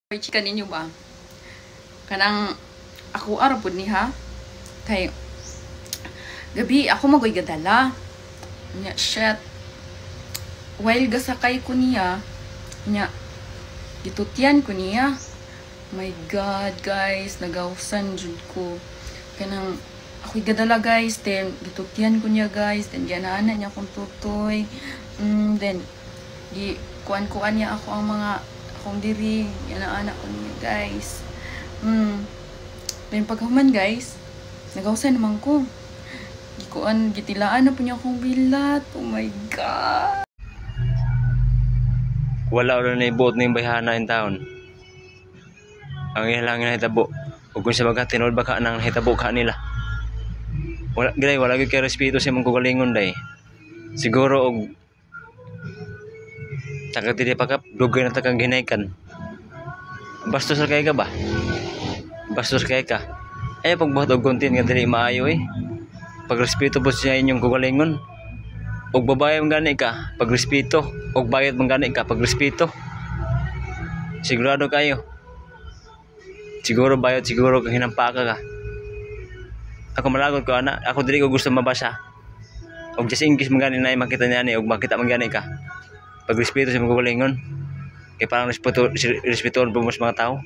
May chika ninyo ba? Kanang ako arapod ni ha? Kay gabi ako magoy gadala. Nya shit. While gasakay ko niya, nya gitutyan ko niya. My God, guys, nagawsan jud ko. Kanang ako'y gadala, guys, then gitutyan ko niya, guys, then gianaan niya akong tutoy. Then kuan niya ako ang mga akong diri, anak ko niya, guys. Then paghuman, guys, nagawsan naman ko. Gitilaan na po niya akong bilat. Oh my God. Wala ulo na ibuot na yung bayhana in town. Ang ihalangin na hitabo. Huwag kung sa baga, tinol baka nang hitabo ka nila. Wala kay respeto sa mong kugalingon day. Siguro og takatili pakap, dugay na takang ginaikan. Bastos kay ka ba? Bastos kay ka. Ay pagbuhat og content nga dili maayo eh. Pagrespeto po siya inyong kugalingon. Og babae man gani ka, pagrespeto. Og bayad man gani ka, pagrespeto. Sigurado kayo. Siguro bayad, siguro kang hinampa ka. Ako malagot ko ana, ako dili ko gusto mabasa. Og just English man gani na makita niya ni og makita man gani ka. Pagrespeto sa mga kugalingon. Kaya parang respetuon po mas mga tao.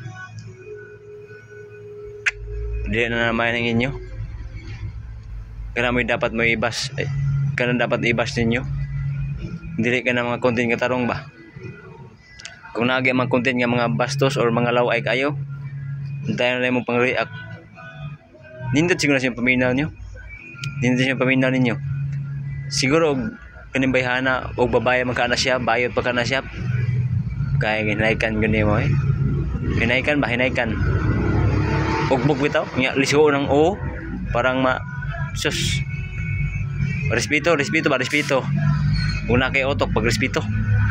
Dili na naman ang inyo. Kaya mo dapat mo ibas. Kaya dapat ibas ninyo. Dili ka na mga content katarong ba? Kung naagi mga content nga mga bastos or mga laway kayo, hintayin na lang mong pang-react. Nindot siguro na siyang paminaw nyo. Nindot siyang paminaw ninyo. Siguro kaning bayhana o babae magkana siya, bayot pa kana siya. Kaya hinaykan gani mo eh. Hinaykan ba? Hinaykan. Ugbog bitaw. Nga liso ng o. Parang sus. Respeto ba? Respeto. Una kay otok pag respeto.